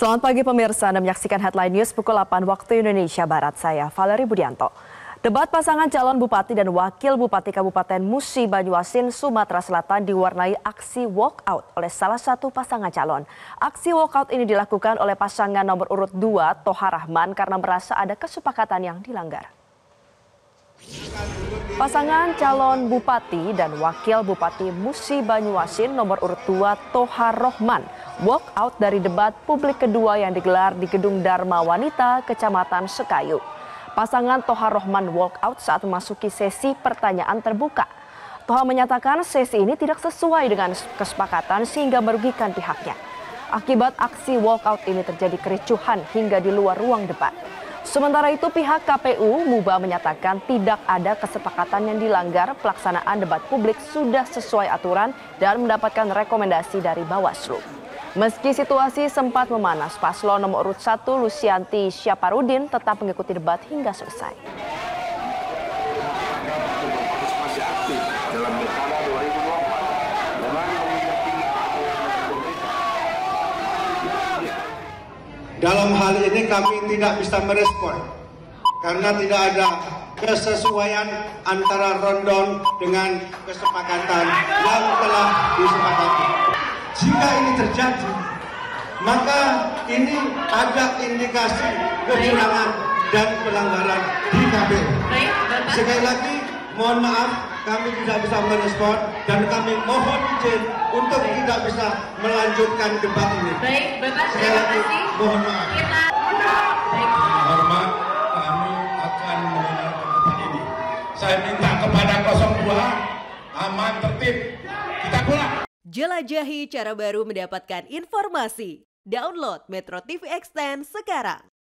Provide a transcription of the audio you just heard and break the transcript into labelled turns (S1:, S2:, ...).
S1: Selamat pagi pemirsa, Anda menyaksikan Headline News pukul 8 waktu Indonesia Barat. Saya Valerie Budianto. Debat pasangan calon bupati dan wakil bupati Kabupaten Musi Banyuasin, Sumatera Selatan diwarnai aksi walkout oleh salah satu pasangan calon. Aksi walkout ini dilakukan oleh pasangan nomor urut 2 Toha Rahman karena merasa ada kesepakatan yang dilanggar. Pasangan calon bupati dan wakil bupati Musi Banyuasin nomor urut 2 Toha Rahman walk out dari debat publik kedua yang digelar di Gedung Dharma Wanita, Kecamatan Sekayu. Pasangan Toha Rahman walk out saat memasuki sesi pertanyaan terbuka. Toha menyatakan sesi ini tidak sesuai dengan kesepakatan sehingga merugikan pihaknya. Akibat aksi walk out ini terjadi kericuhan hingga di luar ruang debat. Sementara itu pihak KPU MUBA menyatakan tidak ada kesepakatan yang dilanggar, pelaksanaan debat publik sudah sesuai aturan dan mendapatkan rekomendasi dari Bawaslu. Meski situasi sempat memanas, paslon nomor urut 1 Lusianti Syaparudin tetap mengikuti debat hingga selesai.
S2: Dalam hal ini kami tidak bisa merespon karena tidak ada kesesuaian antara rundown dengan kesepakatan yang telah disepakati. Jika ini terjadi, maka ini ada indikasi kecurangan dan pelanggaran di KPU. Sekali lagi, mohon maaf, kami tidak bisa merespon dan kami mohon izin untuk tidak bisa melanjutkan debat ini.
S3: Baik, Bapak,
S2: sekali lagi, mohon maaf.
S4: Hormat, kami akan mendengarkan debat ini. Saya minta kepada 02, aman, tertib, kita pulang.
S5: Jelajahi cara baru mendapatkan informasi. Download Metro TV Extend sekarang.